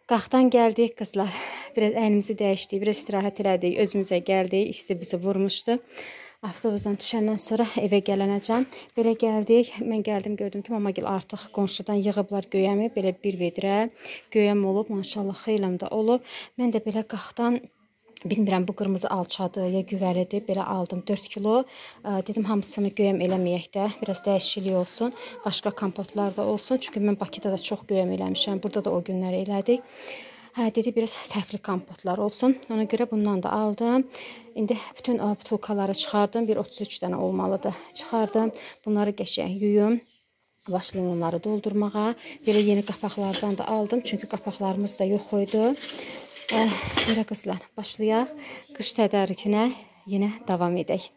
Qalxdan gəldik qızlar. Biraz əynimizi dəyişdik, biraz istirahət elədik, özümüzə gəldik. İsti bizi vurmuşdu. Avtobusdan düşəndən sonra evə gələnəcəm. Belə gəldik. Mən gəldim, gördüm ki, mamagil artıq qonşudan yığıblar göyəmi. Belə bir vedrə göyəm olub, maşallah xeyləm də olub. Mən də belə qalxdan bilmirəm bu qırmızı alçadır ya güvəlidir. Belə aldım 4 kilo. Dedim hamısını göyəm eləməyək də. Biraz dəyişiklik olsun. Başqa kompotlar da olsun. Çünki mən Bakıda da çox göyəm eləmişəm. Burada da o günləri elədik. Dedi biraz fərqli kompotlar olsun. Ona görə bundan da aldım. İndi bütün butulkaları çıxardım. Bir 33 dənə olmalıdır. Çıxardım. Bunları qəşəng yuyum. Vaş limonları doldurmağa. Belə yeni qapaqlardan da aldım. Çünki qapaqlarımız da yox idi. Belə qızlar, başlayaq. Qış tədarükünə yenə davam edək.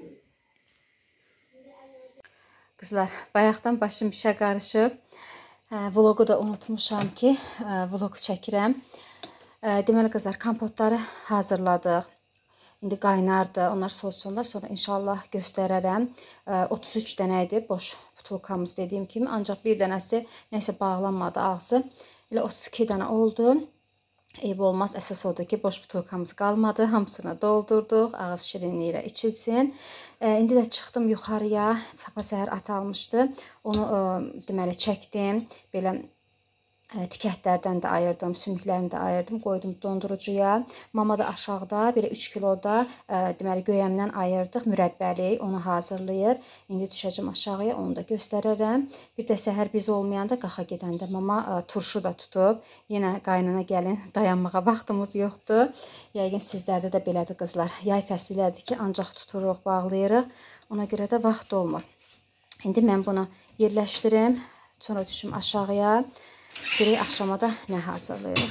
Qızlar, bayaqdan başım işə qarışıb. Vlogu da unutmuşam ki, vlogu çəkirəm. Deməli qızlar, kompotları hazırladıq. İndi qaynardı, onlar soğusunlar. Sonra inşallah göstərərəm. 33 dənə idi boş butulkamız dediyim kimi. Ancaq bir dənəsi nəysə bağlanmadı ağzı. Elə 32 dənə oldu. Eyb olmaz, əsas odur ki, boş butulkamız qalmadı. Hamısını doldurduq, ağız şirinliyi ilə içilsin. İndi də çıxdım yuxarıya. Papa səhər at almışdı. Onu deməli çəkdim. Belə tikətlərdən də ayırdım, sümüklərini də ayırdım, qoydum dondurucuya. Mama da aşağıda belə 3 kiloda deməli göyəmdən ayırdıq, mürəbbəli, onu hazırlayır. İndi düşəcəm aşağıya, onu da göstərərəm. Bir də səhər biz olmayanda qaxa gedəndə mama turşu da tutub. Yenə qaynana gəlin, dayanmağa vaxtımız yoxdur. Yəqin sizlərdə də belədir qızlar. Yay fəsilədir ki, ancaq tuturuq, bağlayırıq. Ona görə də vaxt olmur. İndi mən bunu yerləşdirim, sonra düşüm aşağıya. Görək axşama da nə hazırlayırıq.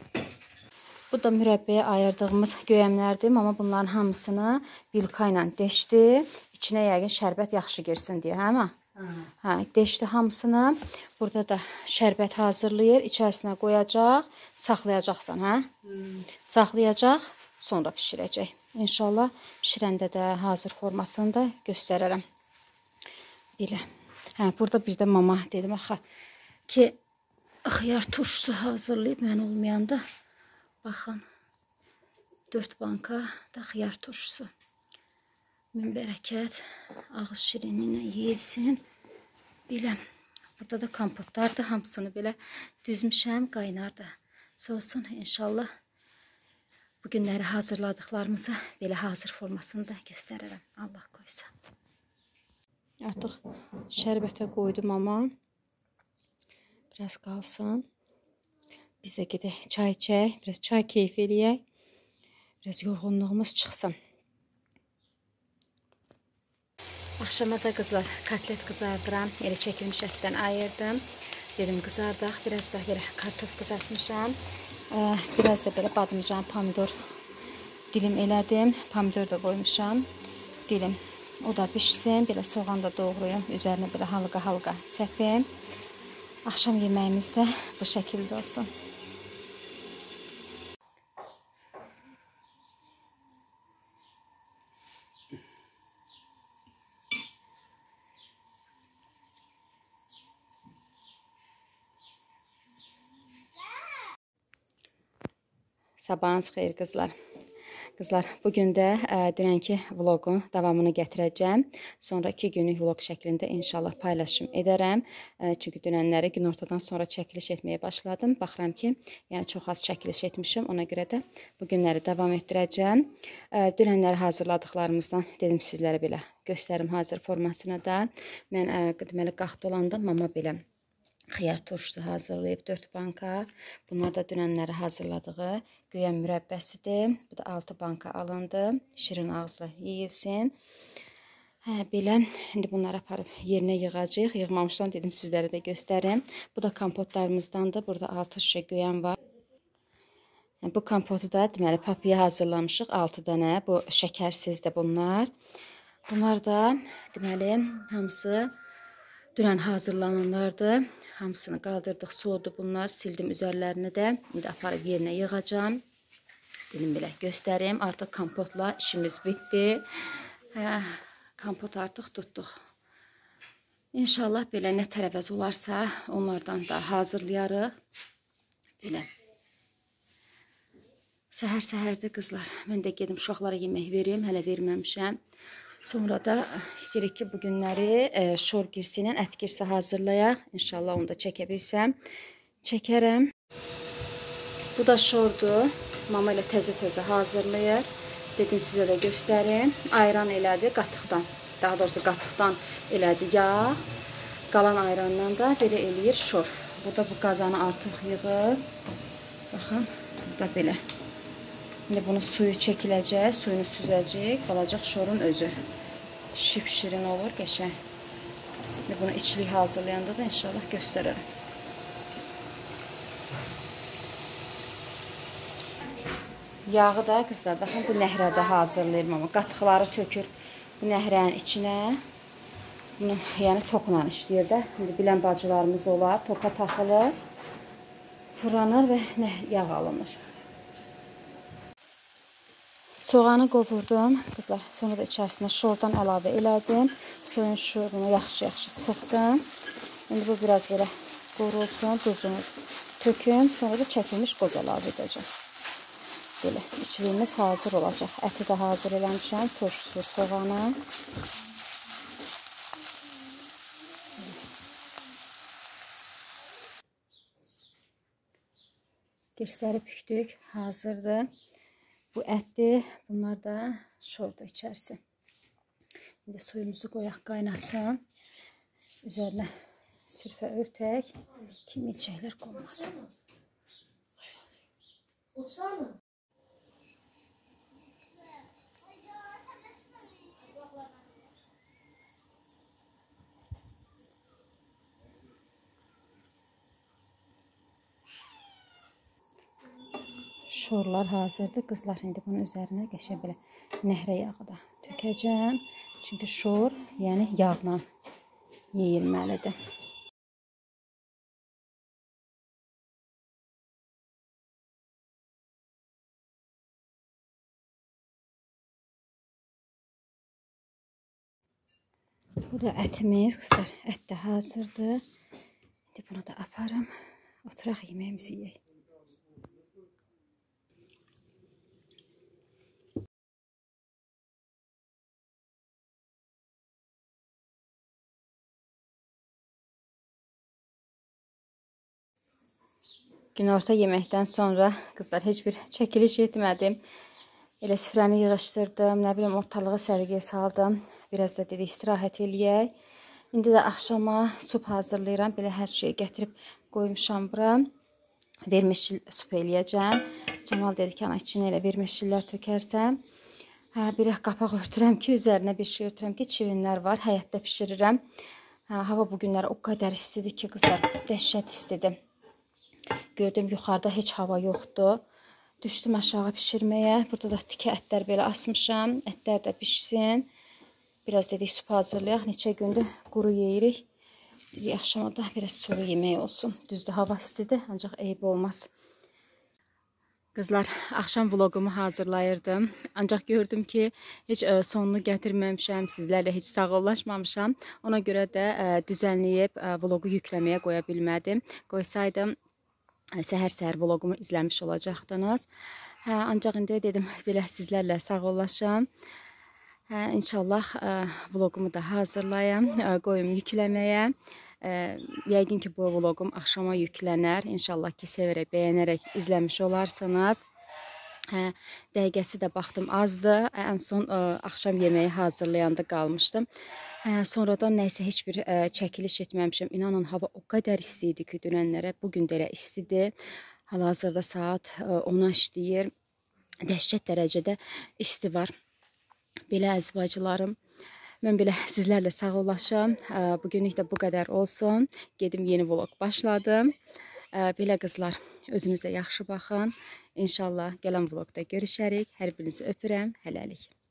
Bu da mürəbbəyə ayırdığımız göyəmlərdir. Mama bunların hamısını vilka ilə deşdi. İçinə yəqin şərbət yaxşı girsin deyə, hə? Deşdi hamısını. Burada da şərbət hazırlayır. İçərisinə qoyacaq. Saxlayacaqsan, hə? Saxlayacaq, sonra pişirəcək. İnşallah pişirəndə də hazır formasını da göstərərəm. Belə. Burada bir də mama dedim axı ki, xiyar turşusu hazırlayıb mən olmayanda. Baxın, 4 banka da xiyar turşusu. Min bərəkət, ağız şirinliyi ilə yeyilsin. Belə, burada da kompotlardır. Hamısını belə düzmüşəm, qaynardı. Soğusun inşallah. Bu günləri hazırladıqlarımızı belə hazır formasını da göstərərəm. Allah qoysa. Artıq şərbətə qoydum ama. Biraz qalsın. Biz də gedək çay içək. Biraz çay keyif eləyək. Biraz yorğunluğumuz çıxsın. Axşama da qızlar kotlet qızardıram. Elə çəkilmiş ətdən ayırdım. Dedim qızardaq. Biraz da belə kartof qızartmışam. Biraz da belə badımcan, pomidor dilim elədim. Pomidor da qoymuşam. Dilim. O da pişsin. Belə soğan da doğrayım. Üzərinə belə halqa səpim. Axşam yeməyimiz də bu şəkildə olsun. Sabahınız xeyir qızlar. Qızlar, bugün də dünənki vlogun davamını gətirəcəm. Sonra 2 günlük vlog şəklində inşallah paylaşım edərəm. Çünki dünənləri günortadan sonra çəkiliş etməyə başladım. Baxıram ki, yəni çox az çəkiliş etmişim. Ona görə də bu günləri davam etdirəcəm. Dünənləri hazırladıqlarımızdan dedim sizlərə belə göstərim hazır formasını da. Mən deməli qalxdı olanda mama belə xiyar turşusu hazırlayıb 4 banka. Bunlar da dünənləri hazırladığı göyəm mürəbbəsidir. Bu da 6 banka alındı. Şirin ağızla yeyilsin. Belə, indi bunları aparıb yerinə yığacaq. Yığmamışdan dedim sizlərə də göstərim. Bu da kompotlarımızdandır. Burada 6 şüşə göyəm var. Bu kompotu da deməli papaya hazırlamışıq 6 dənə. Bu şəkərsizdir bunlar. Bunlar da deməli hamısı dünən hazırlananlardır. Hamısını qaldırdıq, soğudu bunlar. Sildim üzərlərini də. İndi aparıb yerinə yığacam. Dedim belə göstərim. Artıq kompotla işimiz bitdi. Kompot artıq tutduq. İnşallah belə nə tərəvəz olarsa onlardan da hazırlayarıq. Belə. Səhər-səhərdə qızlar, mən də gedim uşaqlara yemək verim, hələ verməmişəm. Sonra da istəyirik ki, bu günləri şor girsi ilə ət girsi hazırlayaq. İnşallah onu da çəkə bilsəm, çəkərəm. Bu da şordur. Mama ilə təzə-təzə hazırlayır. Dedim sizə də göstərim. Ayran elədi qatıqdan. Daha doğrusu qatıqdan elədi yağ. Qalan ayrandan da belə eləyir şor. Bu da bu qazanı artıq yığıb. Baxın, bu da belə. İndi bunun suyu çəkiləcək, suyunu süzəcək, qalacaq şorun özü. Şip-şirin olur, qəşəng. İndi bunu içlik hazırlayanda da inşallah göstərərəm. Yağı da qızlar, baxın bu nəhrədə hazırlayır mama. Qatıqları tökür bu nəhrənin içinə. Bunu yəni tokla işləyir də. İndi bilən bacılarımız olar, toka taxılır, fırlanır və yağ alınır. Soğanı qovurdum, qızlar. Sonra da içərisinə şordan əlavə elədim. Soyun şorunu yaxşı-yaxşı sıxdım. İndi bu biraz belə qorulsun, duzunu töküm. Sonra da çəkilmiş qoz əlavə edəcəm. Belə içliyimiz hazır olacaq. Əti də hazır eləmişəm, turşusu, soğanı. Girsləri püktük, hazırdır. Bu ətdir, bunlar da şordur içərisi. İndi suyumuzu qoyaq qaynasın. Üzərinə sürfə örtək ki, milçəklər qonmasın. Şorlar hazırdır. Qızlar, indi bunun üzərinə qəşəng belə nəhrə yağı da tökəcəm. Çünki şor, yəni yağla yeyilməlidir. Bu da ətimiz, qızlar. Ət də hazırdır. İndi bunu da aparım. Oturaq yeməyimizi yeyək. Günorta yeməkdən sonra qızlar heç bir çəkiliş etmədim. Elə süfrəni yığışdırdım, nə bilim ortalığı səliqəyə saldım. Biraz da dedik istirahət eləyək. İndi də axşama sup hazırlayıram. Belə hər şeyi gətirib qoymuşam bura. Vermişil sup eləyəcəm. Camal dedi ki, ana içinə elə vermişillər tökərsəm. Bir qapaq örtürəm ki, üzərinə bir şey örtürəm ki, çivinlər var. Həyətdə pişirirəm. Hava bu günləri o qədər istidir ki, qızlar, dəhşət istidir. Gördüm, yuxarıda heç hava yoxdur. Düşdüm aşağı pişirməyə. Burada da tikə ətlər belə asmışam. Ətlər də pişsin. Biraz dedik sup hazırlayaq. Neçə gündür quru yeyirik. Axşama da biraz sulu yemək olsun. Düzdür, hava istidir, ancaq eyb olmaz. Qızlar, axşam vlogumu hazırlayırdım. Ancaq gördüm ki, heç sonunu gətirməmişəm, sizlərlə heç sağollaşmamışam. Ona görə də düzənləyib vlogu yükləməyə qoya bilmədim. Qoysaydım, səhər-səhər vlogumu izləmiş olacaqdınız. Ancaq indi dedim, belə sizlərlə sağollaşam. İnşallah vlogumu da hazırlayam, qoyum yükləməyə. Yəqin ki, bu vloqum axşama yüklənər. İnşallah ki, sevərək, bəyənərək izləmiş olarsınız. Dəqiqəsi də baxdım azdır. Ən son axşam yeməyi hazırlayanda qalmışdım. Sonradan nəysə heç bir çəkiliş etməmişəm. İnanın, hava o qədər isti idi ki, dünənlərə. Bugün də elə istidir. Hal-hazırda saat 10-a işləyir. Dəhşət dərəcədə isti var. Belə əziz bacılarım. Mən belə sizlərlə sağollaşam. Bugünlük də bu qədər olsun. Gedim yeni vlog başladım. Belə qızlar, özünüzə yaxşı baxın. İnşallah gələn vlogda görüşərik. Hər birinizi öpürəm. Hələlik.